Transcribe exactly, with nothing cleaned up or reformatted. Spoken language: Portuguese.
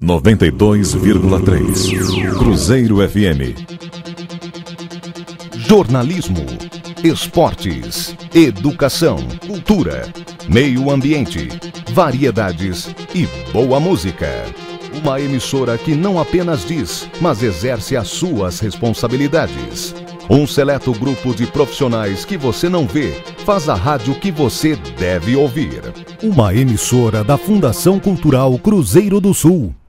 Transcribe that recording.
noventa e dois vírgula três Cruzeiro F M. Jornalismo, esportes, educação, cultura, meio ambiente, variedades e boa música. Uma emissora que não apenas diz, mas exerce as suas responsabilidades. Um seleto grupo de profissionais que você não vê, faz a rádio que você deve ouvir. Uma emissora da Fundação Cultural Cruzeiro do Sul.